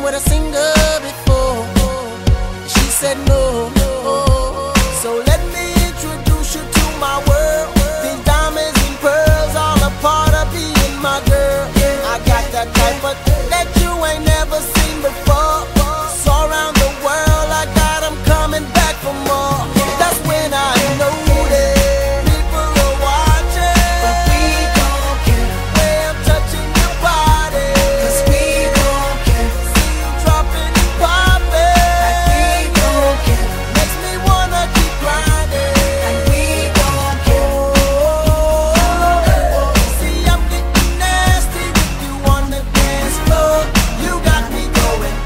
with a singer before. She said no. So let me introduce you to my world. These diamonds and pearls, all a part of being my girl. I got that type of thing that you ain't never seen before. So around the world, I got 'em coming back for more. That's when I know that people are watching. But we gon' get 'em. Way I'm touching your body, 'Cause we gon' get 'em. see you dropping and popping. Like we gon' get 'em. Makes me wanna keep grinding. Like we gon' get 'em. See, I'm getting nasty with you on the dance floor. You got me going,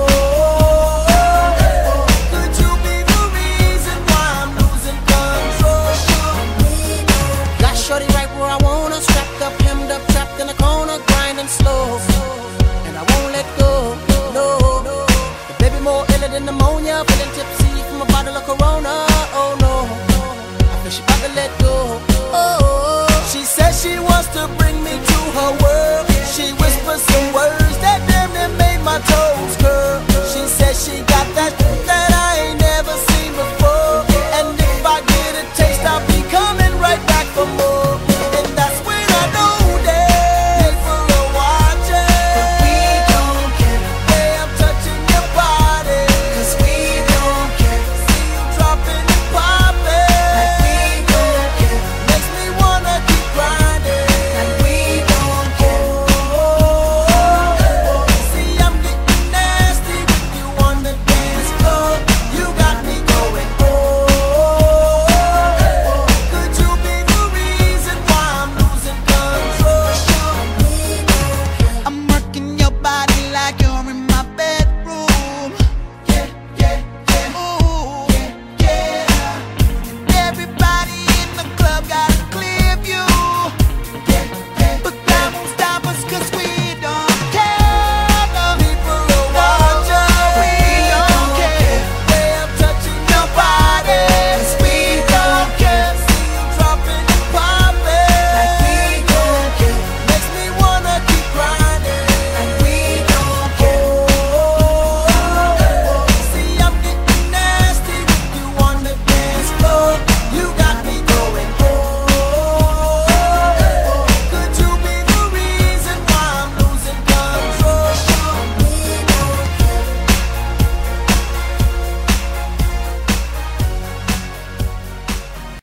could you be the reason why I'm losing control? Got shorty right where I want her, strapped up, hemmed up, trapped in a corner, grinding slow. And I won't let go, no. The baby more iller than pneumonia, feeling tipsy from a bottle of Corona, oh no. I feel she about to let go, she says she wants to bring me to her world. She whispers some words that